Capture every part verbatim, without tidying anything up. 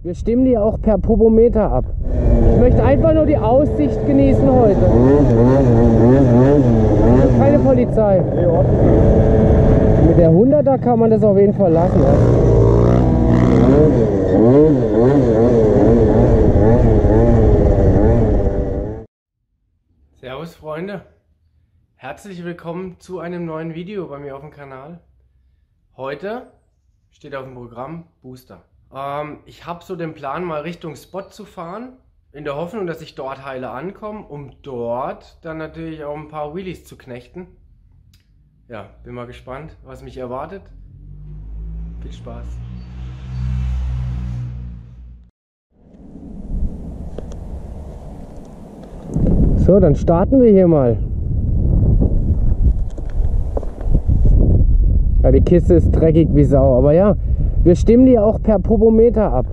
Wir stimmen die auch per Popometer ab. Ich möchte einfach nur die Aussicht genießen heute. Keine Polizei. Mit der hunderter kann man das auf jeden Fall lassen. Ja. Servus Freunde, herzlich willkommen zu einem neuen Video bei mir auf dem Kanal. Heute steht auf dem Programm Booster. Ähm, ich habe so den Plan, mal Richtung Spot zu fahren, in der Hoffnung, dass ich dort heile ankomme, um dort dann natürlich auch ein paar Wheelies zu knechten. Ja, bin mal gespannt, was mich erwartet. Viel Spaß! So, dann starten wir hier mal. Ja, die Kiste ist dreckig wie Sau, aber ja, wir stimmen die auch per Popometer ab.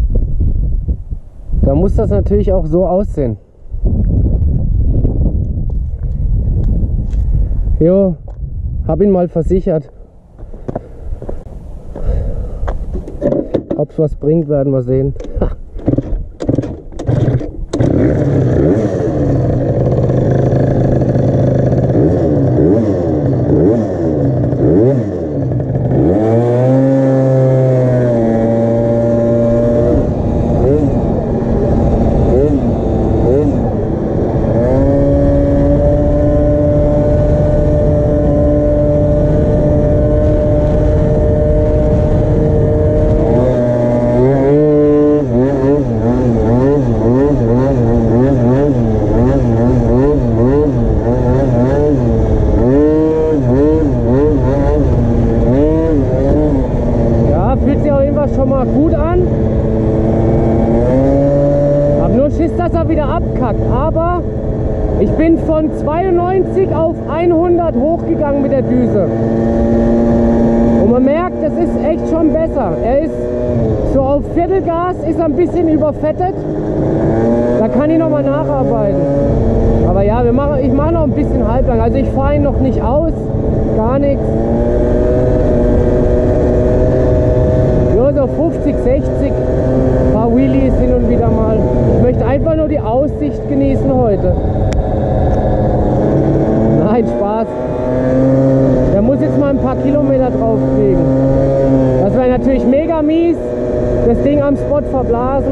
Da muss das natürlich auch so aussehen. Jo, hab ihn mal versichert. Ob's was bringt, werden wir sehen. Schon mal gut an. Hab nur Schiss, dass er wieder abkackt, aber ich bin von zweiundneunzig auf hundert hochgegangen mit der Düse. Und man merkt, das ist echt schon besser. Er ist so auf Viertelgas, ist ein bisschen überfettet. Da kann ich noch mal nacharbeiten. Aber ja, wir machen, ich mache noch ein bisschen halblang. Also ich fahre ihn noch nicht aus, gar nichts. So fünfzig, sechzig, ein paar Wheelies hin und wieder mal. Ich möchte einfach nur die Aussicht genießen heute. Nein, Spaß. Der muss jetzt mal ein paar Kilometer drauf kriegen. Das wäre natürlich mega mies, das Ding am Spot verblasen.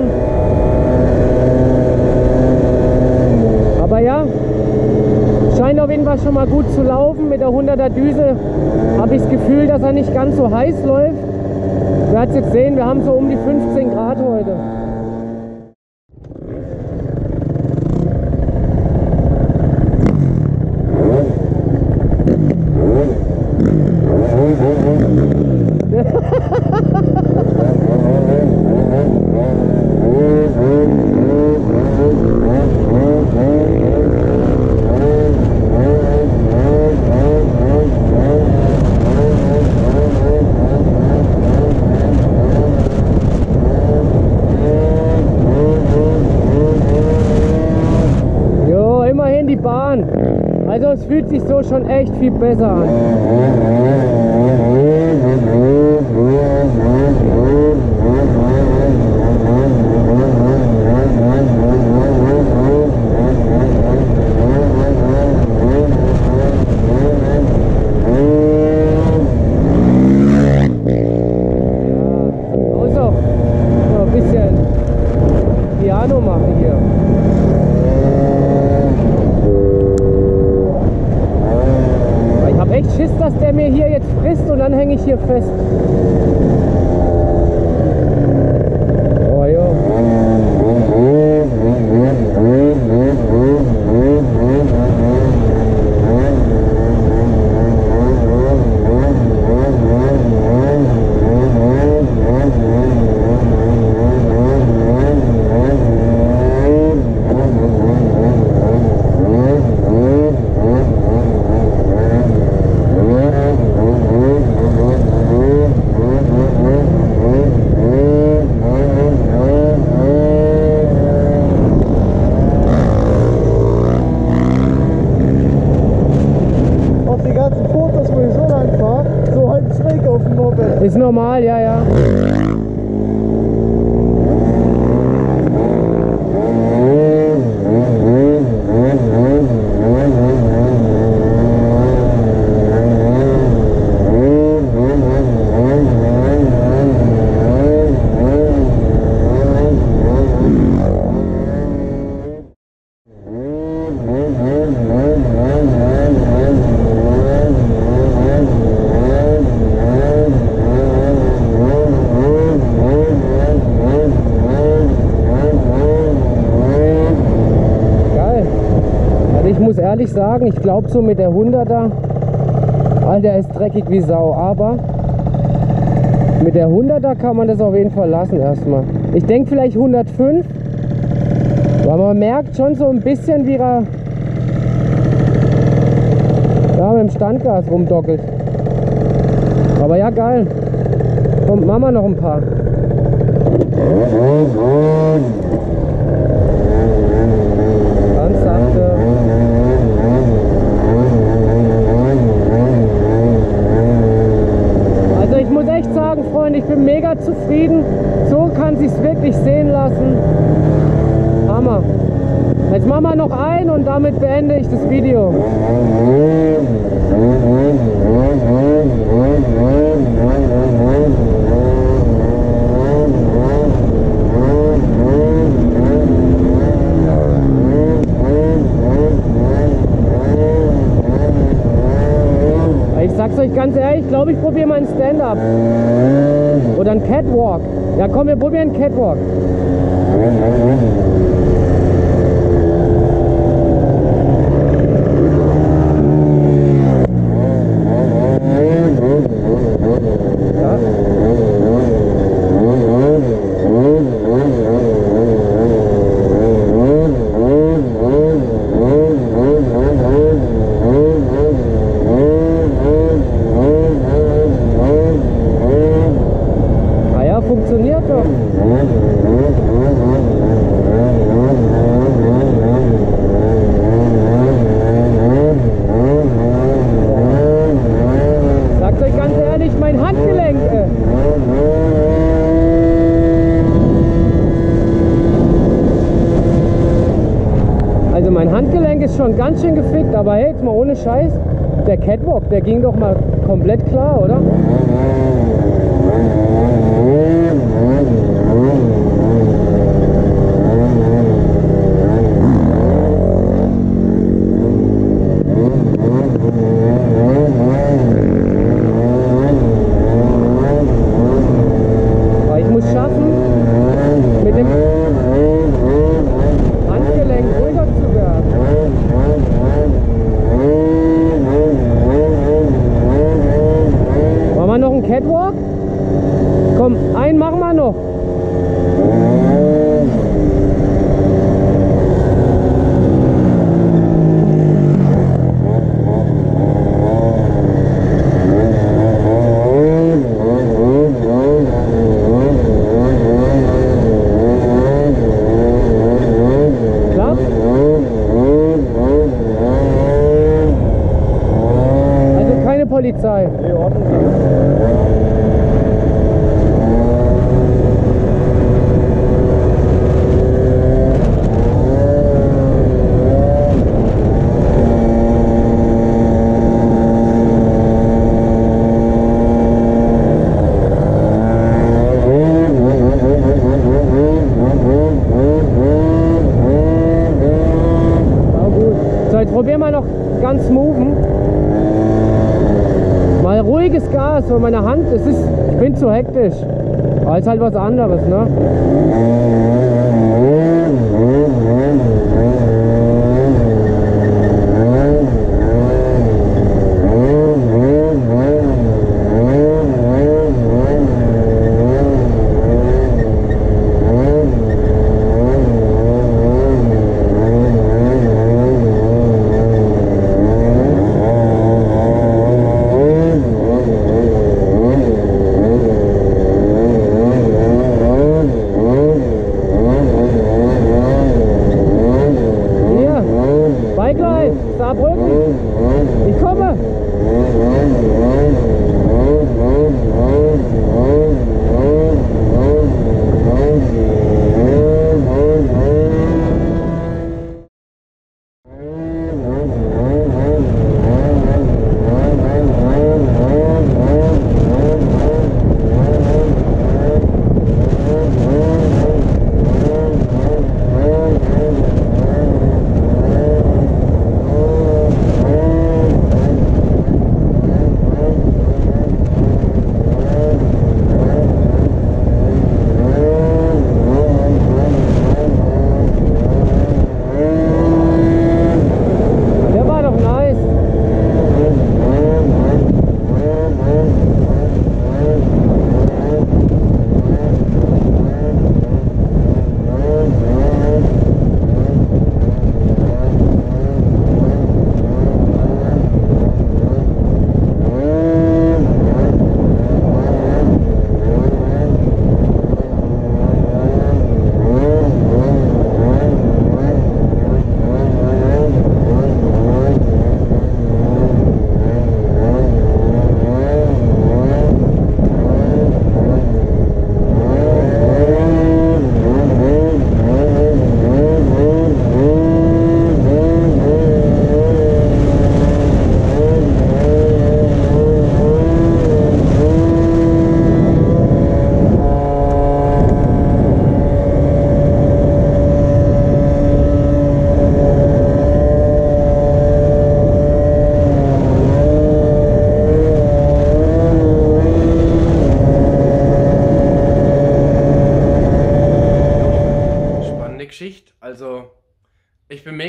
Aber ja, scheint auf jeden Fall schon mal gut zu laufen. Mit der hunderter Düse habe ich das Gefühl, dass er nicht ganz so heiß läuft. Wir werden jetzt sehen, wir haben so um die fünfzehn Grad heute. Die Bahn. Also es fühlt sich so schon echt viel besser an. Ja, muss auch noch ein bisschen Piano machen hier. Echt Schiss, dass der mir hier jetzt frisst und dann hänge ich hier fest. Oh jo. Ist normal, ja, ja. ehrlich sagen, ich glaube so mit der hunderter, Alter, ist dreckig wie Sau, aber mit der hunderter kann man das auf jeden Fall lassen erstmal. Ich denke vielleicht hundertfünf, weil man merkt schon so ein bisschen, wie er da mit dem Standgas rumdockelt. Aber ja, geil. Komm, machen wir noch ein paar. Ganz sachte. Also ich muss echt sagen, Freunde, ich bin mega zufrieden. So kann sich's wirklich sehen lassen. Hammer. Jetzt machen wir noch ein und damit beende ich das Video. Ich sag's euch ganz ehrlich, ich glaube, ich probiere mal ein Stand-Up. Oder ein Catwalk. Ja komm, wir probieren einen Catwalk. Funktioniert doch. Sagt euch ganz ehrlich, mein Handgelenk. Äh. Also mein Handgelenk ist schon ganz schön gefickt, aber hey, jetzt mal ohne Scheiß, der Catwalk, der ging doch mal komplett klar, oder? Aber ich muss schaffen, mit dem Handgelenk ruhiger zu werden. Machen wir noch einen Catwalk? Komm, einen machen wir noch. Klappt? Also keine Polizei. Nee, Ordnung. Jetzt probieren wir noch ganz smoothen. Mal ruhiges Gas, weil meine Hand, es ist, ich bin zu hektisch. Aber es ist halt was anderes, ne? Saarbrücken. Ich komme.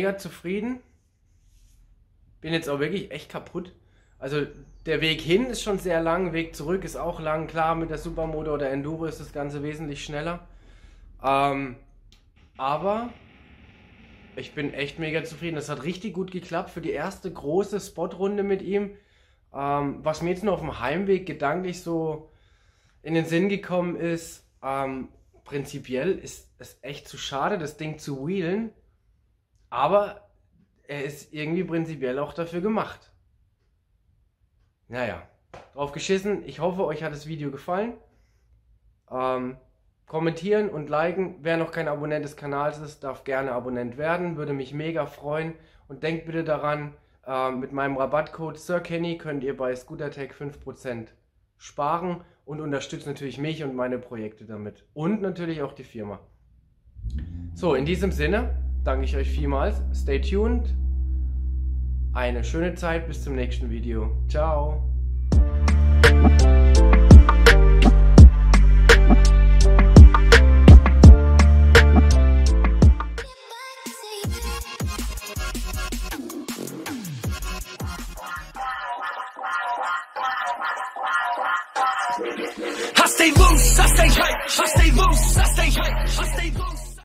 mega zufrieden. Bin jetzt auch wirklich echt kaputt. Also der Weg hin ist schon sehr lang, Weg zurück ist auch lang. Klar, mit der Supermoto oder Enduro ist das Ganze wesentlich schneller. Ähm, aber ich bin echt mega zufrieden. Das hat richtig gut geklappt für die erste große Spotrunde mit ihm. Ähm, was mir jetzt noch auf dem Heimweg gedanklich so in den Sinn gekommen ist, ähm, prinzipiell ist es echt zu schade, das Ding zu wheelen. Aber er ist irgendwie prinzipiell auch dafür gemacht. Naja, drauf geschissen. Ich hoffe, euch hat das Video gefallen. Ähm, kommentieren und liken. Wer noch kein Abonnent des Kanals ist, darf gerne Abonnent werden. Würde mich mega freuen. Und denkt bitte daran, ähm, mit meinem Rabattcode SirKenny könnt ihr bei Scootertech fünf Prozent sparen und unterstützt natürlich mich und meine Projekte damit. Und natürlich auch die Firma. So, in diesem Sinne danke ich euch vielmals. Stay tuned. Eine schöne Zeit, bis zum nächsten Video. Ciao. I stay loose, I stay hype, I stay loose, I stay hype, I stay loose.